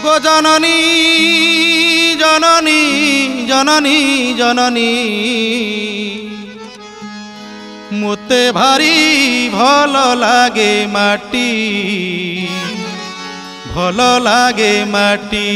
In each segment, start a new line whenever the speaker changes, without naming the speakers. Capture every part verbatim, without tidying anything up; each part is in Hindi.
गो जननी जननी जननी जननी मोते भारी भल लागे माटी भल लागे माटी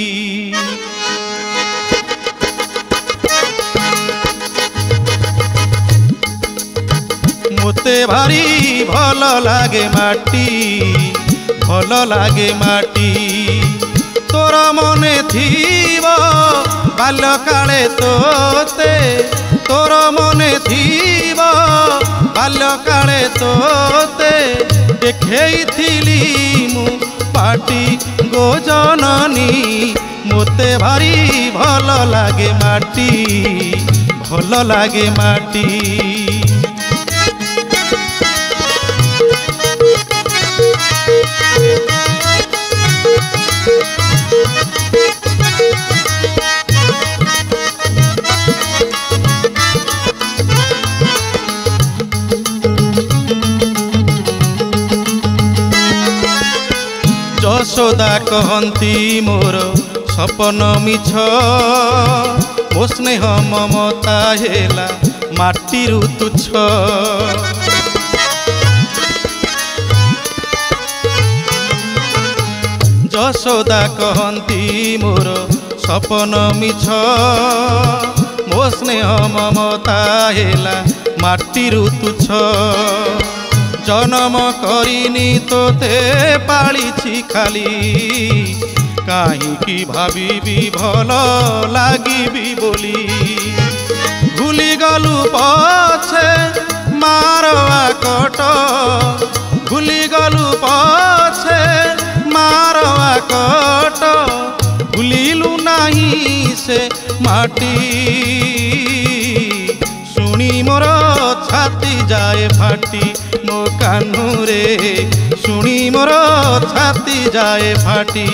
मोते भारी भल लागे माटी भल लागे माटी तोर मने थीब बाल्यकाले तोते तोर मने थीब बाल्यकाले तोते देखेइथिली मु पाटी गो जननी मोते भारी भल लागे माटी भल लागे माटी यशोदा कहती मोर सपन मिछ मो स्नेह ममता हेला माटीरु तुच्छ यशोदा कहती मोर सपन मिछ मो स्नेह ममता हेला माटीरु तुच्छ जन्म करिनी तोते पालिछि खाली काहींकि भाबिबी भल लागिबी बोली भूली गलु पछे मार आकट भूली गलु पछे मार आकट भूलिलु नाही से माटी शुणी मोर छाती जाए फाटी मो कान्हुरे शुणी मोर छाती जाए फाटी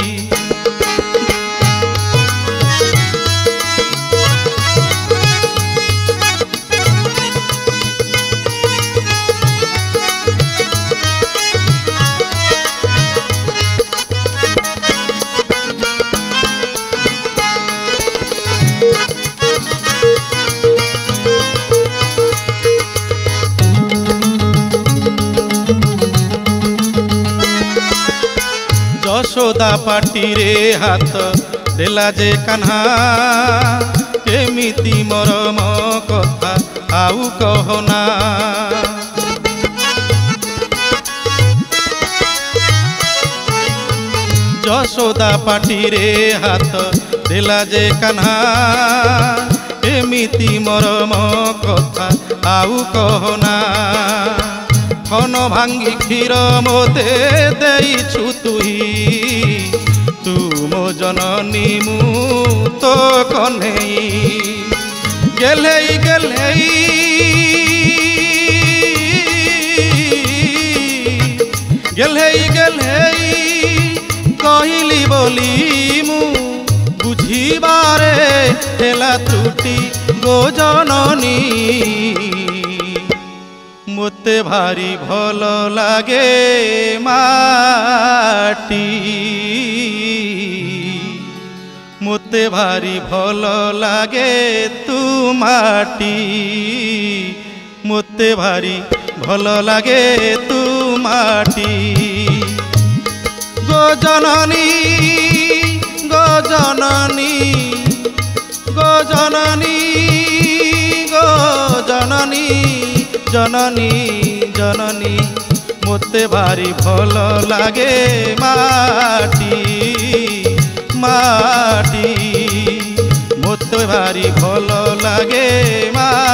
यशोदा पाटी रे हाथ देला जे कान्हा केमिति मरम कथा आउ कहना यशोदा पाटी रे हाथ देला जे कान्हा केमिति मरम कथा आउ कहना खन भांगी क्षीर मोते देइछु तुही तू मो जननी मु तो कन्हई गेलेई गेलेई गेलेई गेलेई कहिली बोली मु बुझिबारे हेला त्रुटि गो जननी मोते भारी भल लागे माटी मोते भारी भल लागे तू माटी मोते भारी भल लागे तू माटी गो जननी गो जननी गो जननी गो जननी जननी जननी मोते भारी भल लागे माटी माटी मोते भारी भल लागे माटी।